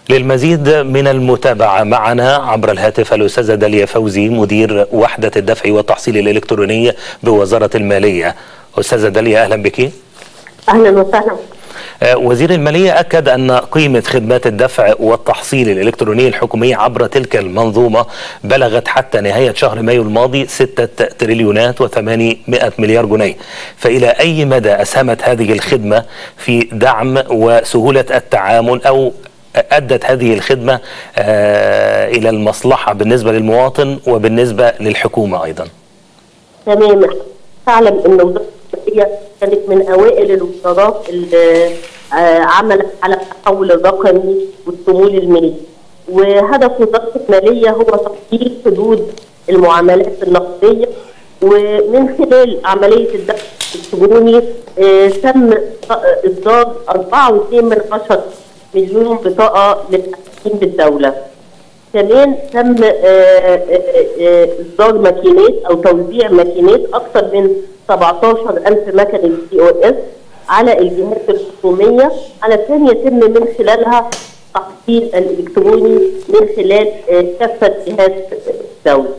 للمزيد من المتابعة معنا عبر الهاتف الأستاذة داليا فوزي مدير وحدة الدفع والتحصيل الإلكتروني بوزارة المالية. أستاذة داليا أهلا بك. أهلا وسهلا. وزير المالية أكد أن قيمة خدمات الدفع والتحصيل الإلكتروني الحكومية عبر تلك المنظومة بلغت حتى نهاية شهر مايو الماضي 6 تريليونات و800 مليار جنيه، فإلى أي مدى أسهمت هذه الخدمة في دعم وسهولة التعامل، أو أدت هذه الخدمة إلى المصلحة بالنسبة للمواطن وبالنسبة للحكومة أيضا؟ تمام. تعلم أن وزارة المالية كانت من أوائل الوزارات اللي عملت على التحول الرقمي والشمول المالي، وهدف وزارة المالية هو تقليل حدود المعاملات النقدية، ومن خلال عملية الدفع الإلكتروني تم إصدار 4.2 مليون بطاقة للحاكمين بالدولة. كمان تم إصدار ماكينات أو توزيع ماكينات أكثر من 17,000 مكنة POS على الجهات الحكومية علشان يتم من خلالها التحصيل الإلكتروني من خلال كافة جهات الدولة.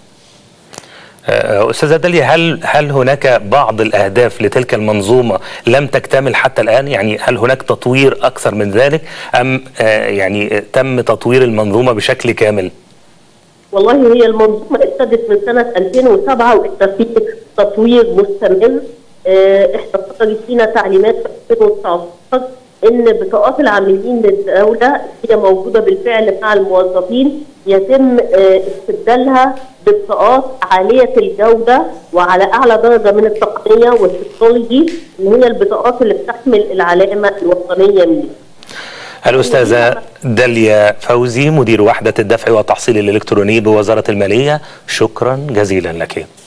أستاذة داليا، هل هناك بعض الأهداف لتلك المنظومة لم تكتمل حتى الآن؟ يعني هل هناك تطوير أكثر من ذلك أم يعني تم تطوير المنظومة بشكل كامل؟ والله هي المنظومة ابتدت من سنة 2007 وإحنا في تطوير مستمر. إحنا صدرت فينا تعليمات في 2019 إن بطاقات العاملين للدولة هي موجودة بالفعل مع الموظفين يتم استبدالها ببطاقات عالية الجودة وعلى أعلى درجة من التقنية والتكنولوجي، اللي هي البطاقات اللي بتحمل العلامة الوطنية منها. الأستاذة داليا فوزي مدير وحدة الدفع والتحصيل الإلكتروني بوزارة المالية، شكرا جزيلا لك.